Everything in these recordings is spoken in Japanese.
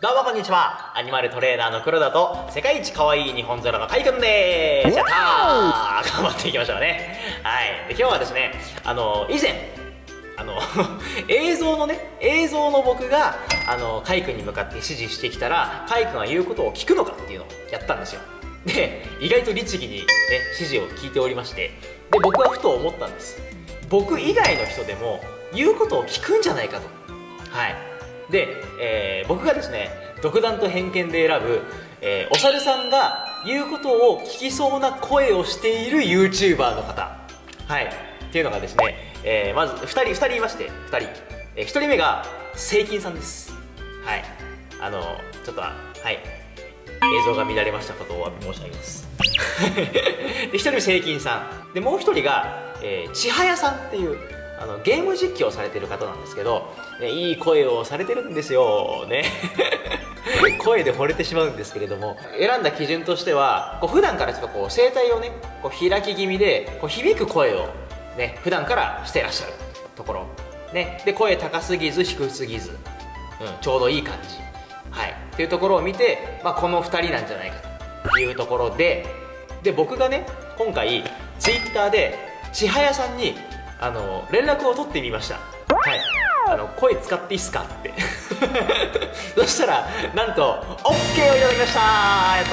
どうもこんにちは。アニマルトレーナーの黒田と世界一可愛い日本空のカイくんでーす。やったー、頑張っていきましょうね。はい。で今日はですね、以前映像の僕がカイくんに向かって指示してきたらカイくんは言うことを聞くのかっていうのをやったんですよ。で意外と律儀にね指示を聞いておりまして、で僕はふと思ったんです。僕以外の人でも言うことを聞くんじゃないかと。はい。で、僕がですね独断と偏見で選ぶ、お猿さんが言うことを聞きそうな声をしている YouTuber の方、はいっていうのがですね、まず2人いまして、1人目がセイキンさんです。はい、ちょっとはい映像が乱れましたことをお詫び申し上げますで1人目セイキンさんで、もう1人が、ちはやさんっていうゲーム実況をされてる方なんですけど、いい声をされてるんですよね声で惚れてしまうんですけれども、選んだ基準としては普段からちょっと声帯をね開き気味で響く声をね普段からしてらっしゃるところ、ね、で声高すぎず低すぎず、ちょうどいい感じ、はい、っていうところを見て、この2人なんじゃないかというところで僕がね今回 Twitter でちはやさんに連絡を取ってみました。はい、声使っていいっすかってそしたらなんと OK をいただきました。や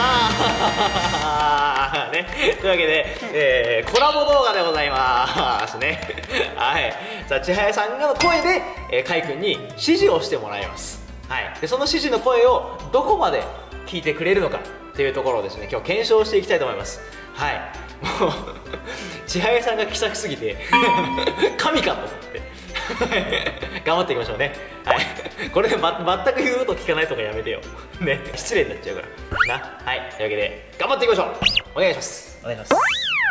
ったーね、というわけで、コラボ動画でございますねはい、さあちはやさんが声で、カイ君に指示をしてもらいます。はい、でその指示の声をどこまで聞いてくれるのかというところをですね今日検証していきたいと思います。はい、もうちはやさんが気さくすぎて神かと思って頑張っていきましょうね。はい、これで、全く言うこと聞かないとかやめてよね、失礼になっちゃうからな。はい、というわけで頑張っていきましょう。お願いします。お願いします。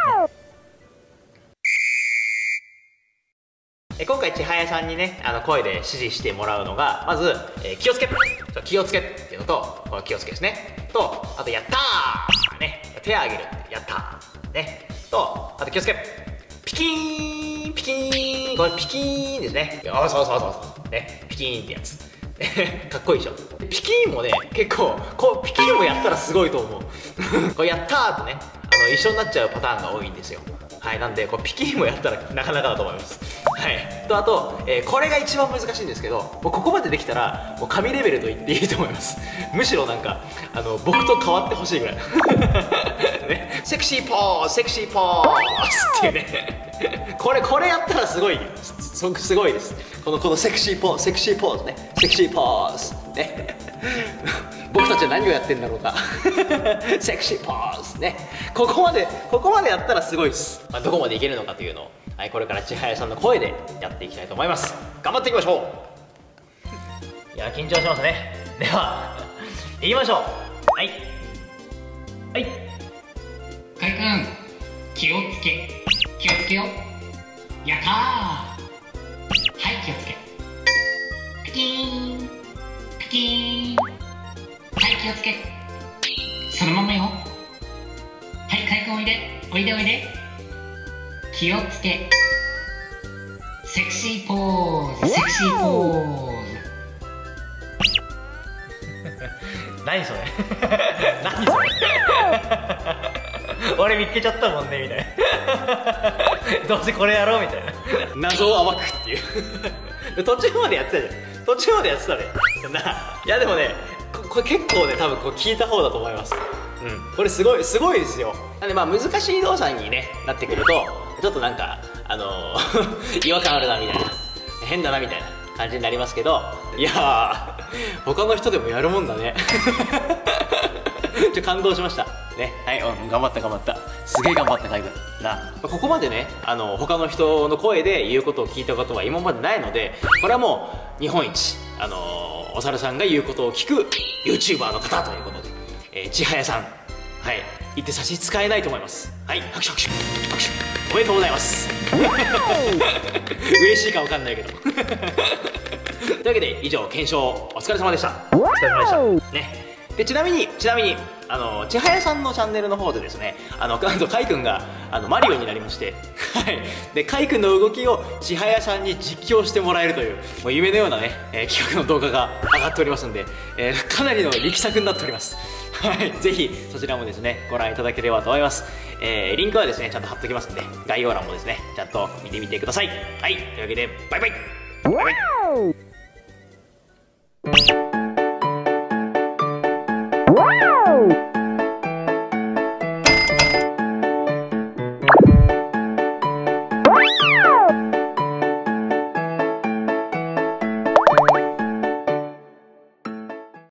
今回ちはやさんにね声で指示してもらうのがまず、気をつけっていうのと、この気をつけですねと、あとやったーね、手を挙げるやったーねと、あと気をつけピキーンピキーン、これピキーンですね。そうね、ピキーンってやつかっこいいでしょ。ピキーンもね結構ピキーンもやったらすごいと思うこれやったーとね一緒になっちゃうパターンが多いんですよ。はい、なんでピキーンもやったらなかなかだと思います。はい、あと、これが一番難しいんですけど、もうここまでできたらもう神レベルと言っていいと思います。むしろなんか僕と変わってほしいぐらいね、セクシーポーズっていうねこれやったらすごいすごいです。このセクシーポーズね、セクシーポーズね僕たちは何をやってんだろうかセクシーポーズね、ここまでやったらすごいです。どこまでいけるのかというのを、はい、これからちはやさんの声でやっていきたいと思います。頑張っていきましょう。いや緊張しますね。では行きましょう。はいはい、 かいくん気をつけよ。やったー。はい、気をつけ。ピキーンピキーン、はい気をつけ。そのままよ。はい、かいくんおいで気をつけ。セクシーポーズ何それ何それ俺見つけちゃったもんねみたいなどうせこれやろうみたいな謎を暴くっていう途中までやってたじゃん。いやでもねこれ結構ね多分聞いた方だと思います。これすごいですよ。なんで難しい動作にねなってくるとちょっとなんか違和感あるなみたいな、変だなみたいな感じになりますけど、いやー他の人でもやるもんだね感動しましたね。はい、頑張ったすげえ頑張ったカイ君な。ここまでね他の人の声で言うことを聞いたことは今までないので、これはもう日本一お猿さんが言うことを聞く YouTuber の方ということで、ちはやさん、はい言って差し支えないと思います。はい、拍手おめでとうございます嬉しいか分かんないけどというわけで以上検証お疲れ様でした。ね。でちなみに千早さんのチャンネルの方でですね、なんとカイくんがマリオになりまして、はい、でカイくんの動きを千早さんに実況してもらえるという、もう夢のようなね、企画の動画が上がっておりますんで、かなりの力作になっております。はい、ぜひそちらもですねご覧いただければと思います。リンクはですねちゃんと貼っときますんで、概要欄もですねちゃんと見てみてください。はい、というわけでバイバイバイバイ。